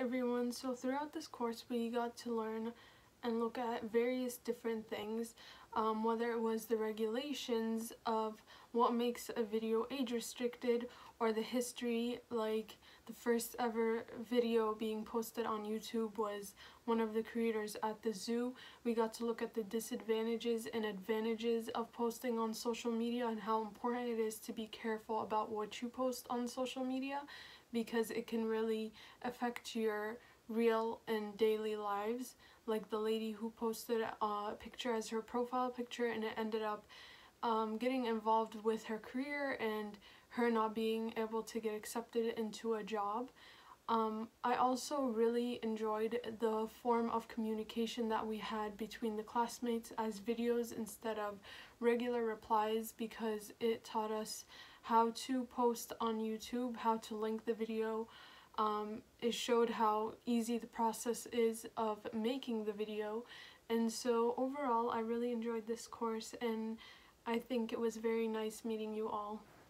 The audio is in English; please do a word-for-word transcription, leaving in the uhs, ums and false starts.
everyone, so throughout this course we got to learn and look at various different things, um, whether it was the regulations of what makes a video age restricted, or the history, like the first ever video being posted on YouTube was one of the creators at the zoo. We got to look at the disadvantages and advantages of posting on social media and how important it is to be careful about what you post on social media, because it can really affect your real and daily lives. Like the lady who posted a picture as her profile picture, and it ended up um, getting involved with her career and her not being able to get accepted into a job. Um, I also really enjoyed the form of communication that we had between the classmates as videos instead of regular replies, because it taught us how to post on YouTube, how to link the video. Um, it showed how easy the process is of making the video, and so overall I really enjoyed this course, and I think it was very nice meeting you all.